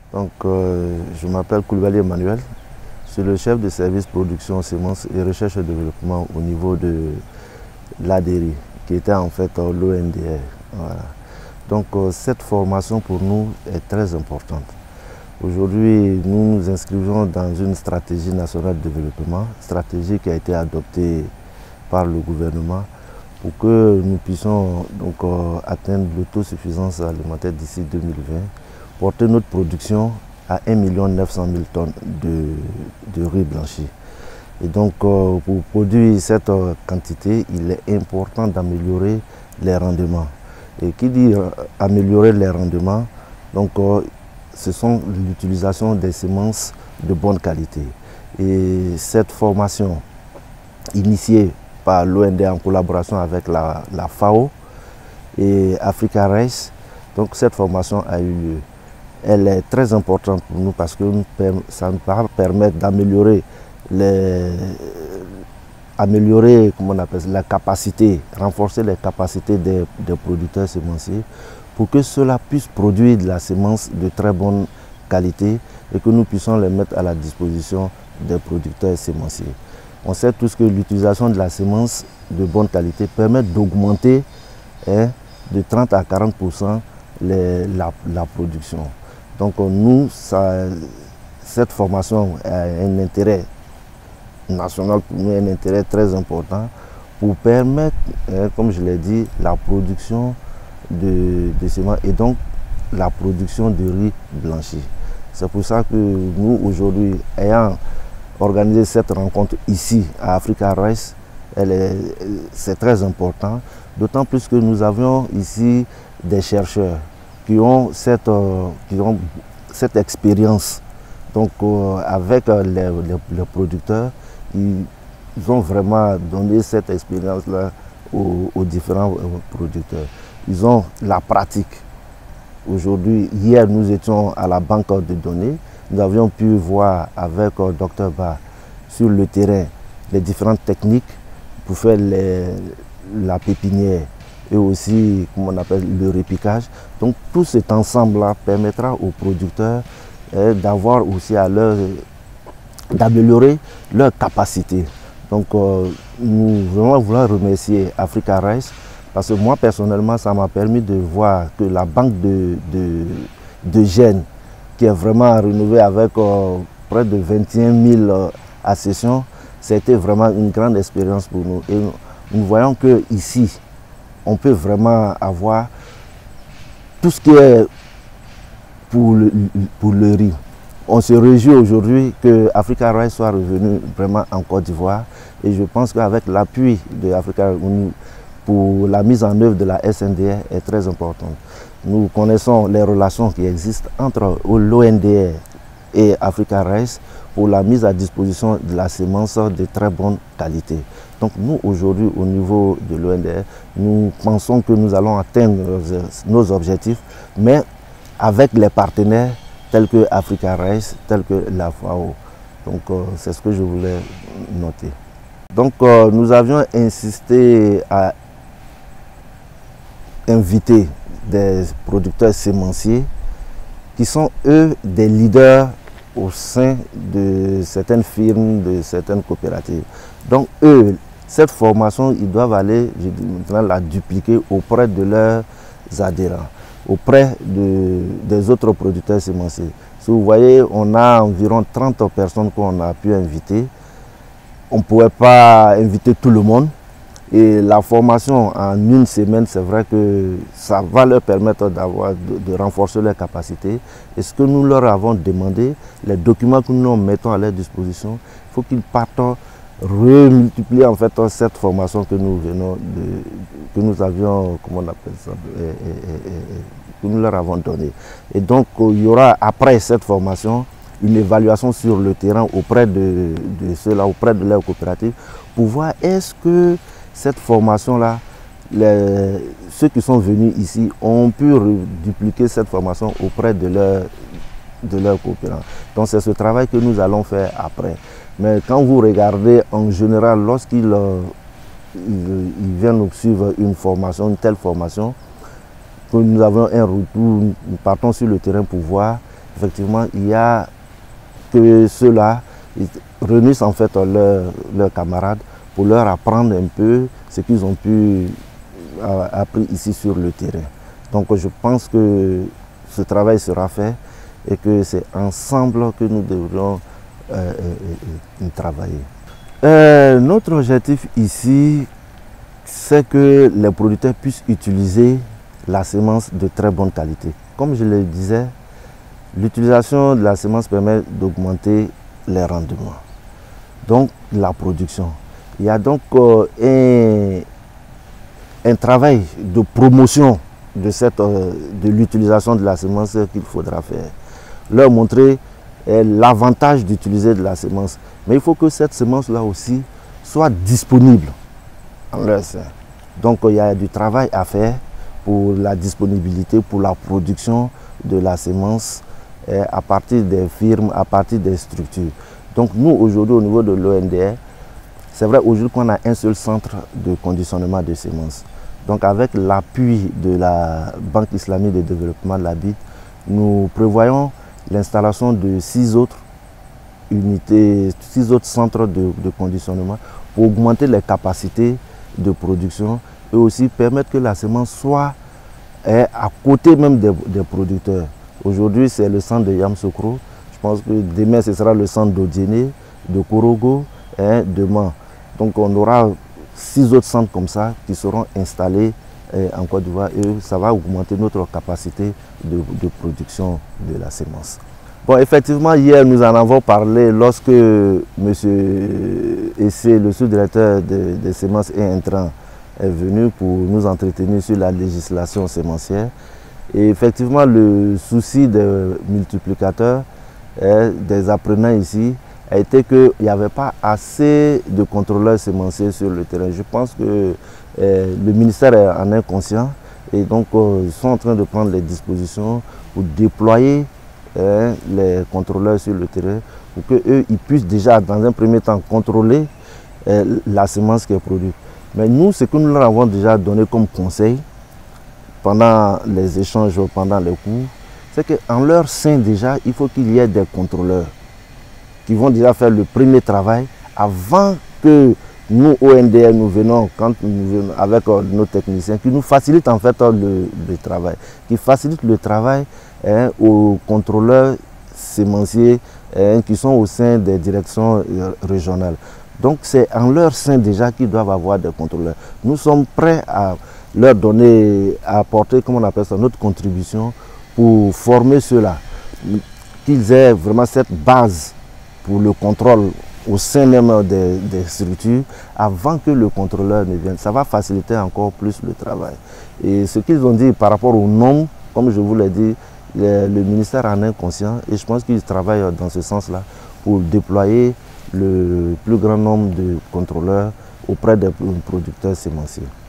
Donc, je m'appelle Koulibaly Emmanuel. Je suis le chef de service production, semences et recherche et développement au niveau de l'ADERI, qui était en fait l'ONDR. Voilà. Donc, cette formation pour nous est très importante. Aujourd'hui, nous nous inscrivons dans une stratégie nationale de développement, stratégie qui a été adoptée par le gouvernement pour que nous puissions donc, atteindre l'autosuffisance alimentaire d'ici 2020, porter notre production à 1 900 000 tonnes de riz blanchi. Et donc, pour produire cette quantité, il est important d'améliorer les rendements. Et qui dit améliorer les rendements, donc, ce sont l'utilisation des semences de bonne qualité. Et cette formation initiée par l'OND en collaboration avec la FAO et Africa Rice, donc cette formation a eu lieu. Elle est très importante pour nous parce que ça nous va permettre d'améliorer la capacité, renforcer les capacités des producteurs semenciers pour que cela puisse produire de la semence de très bonne qualité et que nous puissions les mettre à la disposition des producteurs semenciers. On sait tous que l'utilisation de la semence de bonne qualité permet d'augmenter de 30 à 40% la production. Donc nous, cette formation a un intérêt national pour nous, un intérêt très important pour permettre, comme je l'ai dit, la production de semences et donc la production de riz blanchi. C'est pour ça que nous, aujourd'hui, ayant organisé cette rencontre ici à Africa Rice, c'est très important, d'autant plus que nous avions ici des chercheurs qui ont cette expérience. Donc avec les producteurs, ils ont vraiment donné cette expérience-là aux différents producteurs. Ils ont la pratique. Aujourd'hui, hier, nous étions à la banque de données. Nous avions pu voir avec Dr Ba sur le terrain les différentes techniques pour faire la pépinière et aussi, comme on appelle, le repiquage. Donc tout cet ensemble-là permettra aux producteurs d'avoir aussi d'améliorer leur capacité. Donc nous voulons remercier Africa Rice parce que moi personnellement ça m'a permis de voir que la banque de gènes qui est vraiment rénovée avec près de 21 000 accessions, c'était vraiment une grande expérience pour nous. Et nous voyons que ici on peut vraiment avoir tout ce qui est pour le riz. On se réjouit aujourd'hui que Africa Rice soit revenu vraiment en Côte d'Ivoire et je pense qu'avec l'appui de Africa pour la mise en œuvre de la SNDR est très importante. Nous connaissons les relations qui existent entre l'ONDR et Africa Rice pour la mise à disposition de la semence de très bonne qualité. Donc nous aujourd'hui au niveau de l'ONDR, nous pensons que nous allons atteindre nos objectifs, mais avec les partenaires tels que Africa Rice, tels que la FAO. Donc c'est ce que je voulais noter. Donc nous avions insisté à inviter des producteurs semenciers qui sont eux des leaders au sein de certaines firmes, de certaines coopératives. Donc eux, cette formation, ils doivent aller maintenant la dupliquer auprès de leurs adhérents, auprès des autres producteurs semenciers. Si vous voyez, on a environ 30 personnes qu'on a pu inviter. On ne pouvait pas inviter tout le monde. Et la formation en une semaine, c'est vrai que ça va leur permettre de renforcer leurs capacités. Et ce que nous leur avons demandé, les documents que nous mettons à leur disposition, il faut qu'ils partent remultiplier en fait cette formation que nous avions, comment on appelle ça, que nous leur avons donnée. Et donc il y aura après cette formation une évaluation sur le terrain auprès de ceux-là, auprès de leurs coopératives, pour voir est-ce que cette formation-là, ceux qui sont venus ici ont pu dupliquer cette formation auprès de leurs coopérants. Donc c'est ce travail que nous allons faire après. Mais quand vous regardez en général, lorsqu'ils viennent nous suivre une formation, une telle formation, que nous avons un retour, nous partons sur le terrain pour voir, effectivement, il y a que ceux-là réunissent en fait leurs camarades pour leur apprendre un peu ce qu'ils ont pu appris ici sur le terrain. Donc je pense que ce travail sera fait et que c'est ensemble que nous devrions travailler. Notre objectif ici, c'est que les producteurs puissent utiliser la semence de très bonne qualité. Comme je le disais, l'utilisation de la semence permet d'augmenter les rendements, donc la production. Il y a donc un travail de promotion de l'utilisation de la semence qu'il faudra faire. Leur montrer l'avantage d'utiliser de la semence. Mais il faut que cette semence-là aussi soit disponible en leur sein. Donc il y a du travail à faire pour la disponibilité, pour la production de la semence à partir des firmes, à partir des structures. Donc nous aujourd'hui au niveau de l'ONDR, c'est vrai aujourd'hui qu'on a un seul centre de conditionnement de semences. Donc avec l'appui de la Banque islamique de développement, la BID, nous prévoyons l'installation de 6 autres unités, 6 autres centres de conditionnement pour augmenter les capacités de production et aussi permettre que la semence soit à côté même des producteurs. Aujourd'hui, c'est le centre de Yamsokro. Je pense que demain, ce sera le centre d'Odiéné, de Korogo et de Man. Donc on aura 6 autres centres comme ça qui seront installés en Côte d'Ivoire et ça va augmenter notre capacité de production de la semence. Bon, effectivement, hier, nous en avons parlé lorsque M. Essé, le sous-directeur des semences et intrants, est venu pour nous entretenir sur la législation sémencière. Et effectivement, le souci des multiplicateurs, des apprenants ici, a été qu'il n'y avait pas assez de contrôleurs sémenciers sur le terrain. Je pense que le ministère en est conscient et donc ils sont en train de prendre les dispositions pour déployer les contrôleurs sur le terrain pour qu'eux puissent déjà dans un premier temps contrôler la semence qui est produite. Mais nous, ce que nous leur avons déjà donné comme conseil pendant les échanges, pendant les cours, c'est qu'en leur sein déjà, il faut qu'il y ait des contrôleurs qui vont déjà faire le premier travail avant que nous, ONDR, nous venons, quand nous venons avec nos techniciens, qui nous facilitent en fait le travail, qui facilitent le travail aux contrôleurs sémenciers qui sont au sein des directions régionales. Donc c'est en leur sein déjà qu'ils doivent avoir des contrôleurs. Nous sommes prêts à leur donner, à apporter, comment on appelle ça, notre contribution pour former ceux-là, qu'ils aient vraiment cette base pour le contrôle au sein même des structures avant que le contrôleur ne vienne. Ça va faciliter encore plus le travail. Et ce qu'ils ont dit par rapport au nombre, comme je vous l'ai dit, le ministère en est conscient et je pense qu'ils travaillent dans ce sens-là pour déployer le plus grand nombre de contrôleurs auprès des producteurs sémenciers.